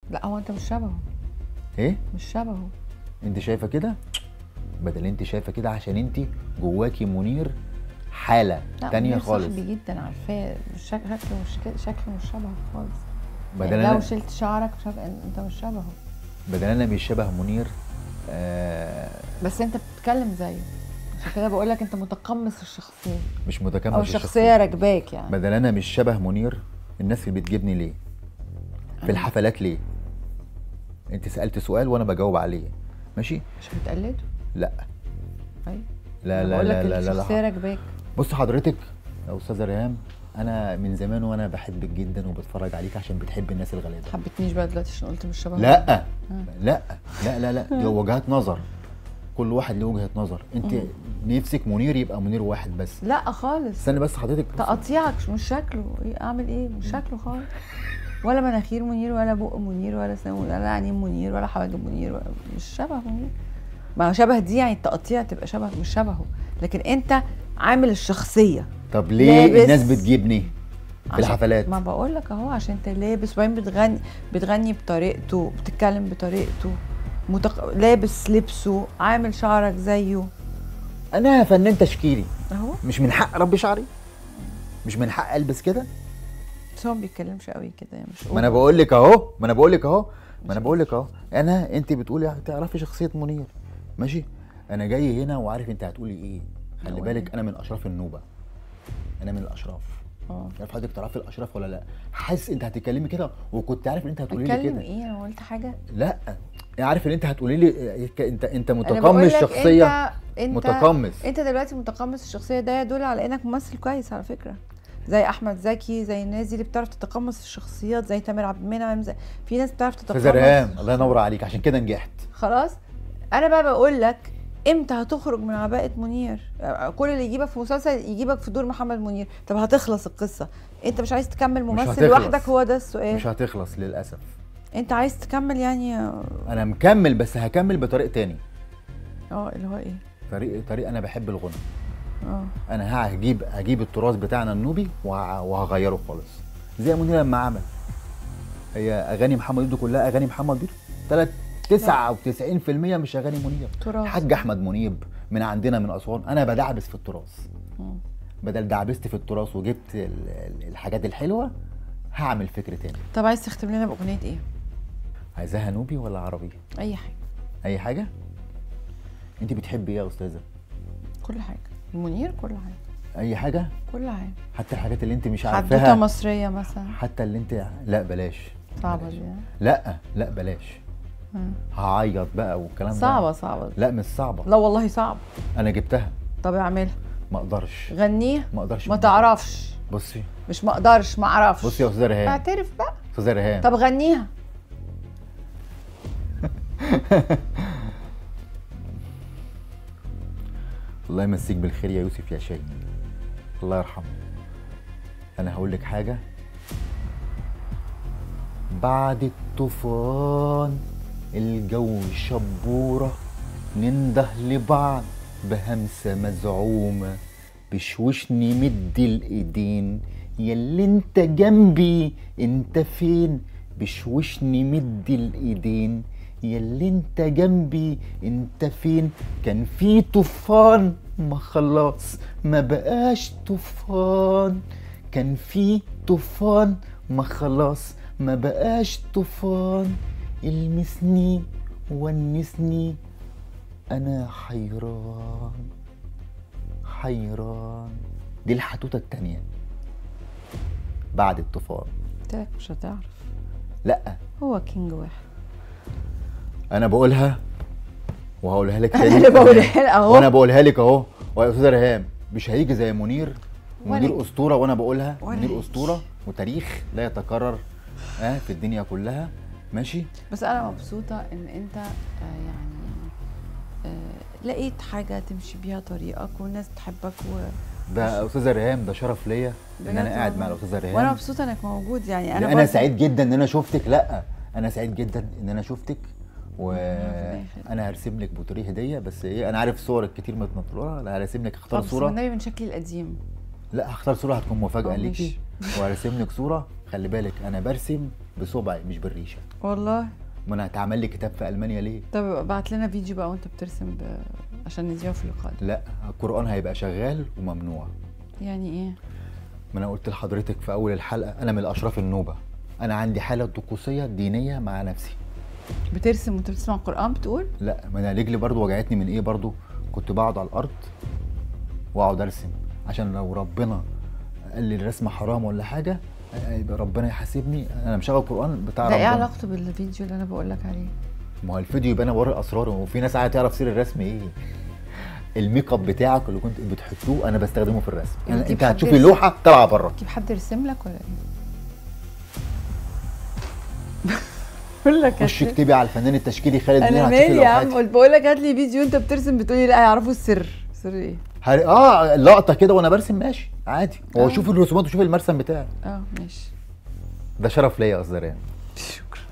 لا هو انت مش شبهه. ايه؟ مش شبهه. انت شايفه كده؟ بدل انت شايفه كده عشان انت جواكي منير حاله لا تانية منير خالص. صاحبي جدا عارفاه، مش شكله مش كده، شكله مش شبهه خالص. بدل يعني لو انا شلت شعرك انت مش شبهه. بدل انا مش شبه منير. بس انت بتتكلم زيه، عشان كده بقول لك انت متقمص الشخصيه، مش او متكامل الشخصيه راكباك يعني. بدل انا مش شبه منير. الناس اللي بتجيبني ليه في الحفلات ليه؟ انت سألت سؤال وانا بجاوب عليه. ماشي. مش بتقلده؟ لا ايوه. لا انا لا بقول لك لا لا لا, الشخصيه لا. راكباك. بص حضرتك يا استاذه ريهام، انا من زمان وانا بحبك جدا وبتفرج عليك عشان بتحب الناس الغلابه. حبتنيش بقى دلوقتي عشان قلت مش شبهه؟ لا لا لا لا لا دي وجهات نظر، كل واحد له وجهه نظر. انت نفسك منير يبقى منير واحد بس. لا خالص. استنى بس حضرتك. تقطيعك مش شكله، اعمل ايه؟ مش شكله خالص، ولا مناخير منير ولا بق منير ولا سنان ولا عينين منير ولا حواجب منير ولا، مش شبه منير. ما هو شبه دي يعني التقطيع تبقى شبه، مش شبهه. لكن انت عامل الشخصيه. طب ليه لابس الناس بتجيبني في الحفلات؟ ما بقول لك اهو، عشان انت لابس وبعدين بتغني بطريقته، بتتكلم بطريقته، لابس لبسه، عامل شعرك زيه. انا فنان تشكيلي، اهو. مش من حق اربي شعري؟ مش من حق البس كده؟ بس هو ما بيتكلمش قوي كده يعني، مش ما انا بقول لك اهو ما انا بقول لك اهو. انت بتقولي تعرفي شخصيه منير، ماشي. انا جاي هنا وعارف انت هتقولي ايه. خلي بالك انا من اشراف النوبه، انا من الاشراف. مش عارف حضرتك تعرفي الاشراف ولا لا. حاسس انت هتتكلمي كده وكنت عارف ان انت هتقولي لي كده. اتكلم ايه؟ انا قلت حاجه؟ لا عارف ان انت هتقولي لي انت متقمص شخصيه. انت متقمص. انت دلوقتي متقمص الشخصيه، ده يدل على انك ممثل كويس على فكره، زي احمد زكي، زي الناس دي اللي بتعرف تتقمص الشخصيات، زي تامر عبد المنعم، في ناس بتعرف تتقمص. استاذ ريهام الله ينور عليك، عشان كده نجحت. خلاص. انا بقى بقول لك امتى هتخرج من عباءة منير؟ كل اللي يجيبك في مسلسل يجيبك في دور محمد منير، طب هتخلص القصة؟ انت مش عايز تكمل ممثل لوحدك؟ هو ده السؤال. مش هتخلص للاسف. انت عايز تكمل يعني؟ انا مكمل بس هكمل بطريق تاني. اللي هو ايه؟ طريق انا بحب الغنى. انا هجيب التراث بتاعنا النوبي وهغيره خالص، زي منير لما عمل. هي اغاني محمد ميدو كلها اغاني محمد ميدو، 99% مش اغاني منير. الحاج احمد منيب من عندنا من اسوان. انا بدعبس في التراث. بدل دعبست في التراث وجبت الحاجات الحلوه، هعمل فكر تاني. طب عايز تختم لنا باغنيه ايه؟ عايزاها نوبي ولا عربي؟ اي حاجه. اي حاجه. انت بتحبي ايه يا استاذه؟ كل حاجه. منير كل حاجه. اي حاجه؟ كل حاجه، حتى الحاجات اللي انت مش عارفاها. حدوته مصريه مثلا. حتى اللي انت لا بلاش. صعبه دي. لا بلاش. هعيط بقى والكلام ده. صعبه. لا مش صعبه. لا والله صعب. انا جبتها. طب اعملها. ما اقدرش. غنيه. ما اقدرش. ما تعرفش. بصي. مش ما اقدرش، ما اعرفش. بصي يا استاذه ريهام. اعترف بقى. استاذه ريهام. طب غنيها. الله يمسيك بالخير يا يوسف يا شاهين، الله يرحمه. انا هقول لك حاجه. بعد الطوفان الجو شبوره، ننده لبعض بهمسه مزعومه، بشوشني مد الايدين، ياللي انت جنبي انت فين؟ بشوشني مد الايدين، ياللي انت جنبي انت فين؟ كان في طوفان ما خلاص ما بقاش طوفان، كان في طوفان ما خلاص ما بقاش طوفان، المسني ونسني انا حيران حيران. دي الحتوته التانية بعد الطوفان. قلتلك مش هتعرف. لا هو كينج واحد. انا بقولها وهقولها لك تاني. انا اللي بقولها لك اهو. وانا بقولها لك اهو. ويا استاذه ريهام مش هيجي زي منير. منير اسطوره، وانا بقولها منير اسطوره وتاريخ لا يتكرر في الدنيا كلها. ماشي. بس انا مبسوطه ان انت يعني لقيت حاجه تمشي بيها طريقك والناس تحبك ده استاذه ريهام ده شرف ليا ان انا قاعد مع الاستاذه ريهام، وانا مبسوطه انك موجود. يعني انا سعيد جدا ان انا شفتك. لا انا سعيد جدا ان انا شفتك، وانا هرسم لك بطريق هديه. بس ايه، انا عارف صورك كتير متنطوره، انا هرسم لك، اختار صوره. بس النبي من شكلي القديم. لا هختار صوره هتكون مفاجاه ماشي. ليكي، وهرسم لك صوره. خلي بالك انا برسم بصبعي مش بالريشه. والله. ما انا هتعمل لي كتاب في المانيا ليه؟ طب ابعت لنا فيديو بقى وانت بترسم عشان نذيعه في اللقاء ده. لا القران هيبقى شغال وممنوع. يعني ايه؟ ما انا قلت لحضرتك في اول الحلقه انا من الاشراف النوبه، انا عندي حاله طقوسيه دينيه مع نفسي. بترسم وانت بتسمع القرآن بتقول؟ لا ما انا رجلي برضو وجعتني من ايه برضو، كنت بقعد على الارض واقعد ارسم عشان لو ربنا قال لي الرسم حرام ولا حاجه يبقى ربنا يحاسبني. انا مشغل القران بتاع ده ربنا. ايه علاقته بالفيديو اللي انا بقول لك عليه؟ ما هو الفيديو يبقى انا ورا اسراره، وفي ناس عايزه تعرف سر الرسم ايه. الميك اب بتاعك اللي كنت بتحطوه انا بستخدمه في الرسم. يعني انت هتشوفي لوحه طالعه بره. تجيب حد يرسم لك ولا ايه؟ بقول لك خش اكتبي على الفنان التشكيلي خالد منير انا هتشوفي مالي يا عم، لوحاتي. قلت بقول لك هات لي فيديو انت بترسم بتقولي لا يعرفوا السر. سر ايه؟ لقطه كده وانا برسم ماشي عادي. هو شوف الرسومات وشوف المرسم بتاعي. ماشي. ده شرف ليا يا أصدران. شكرا.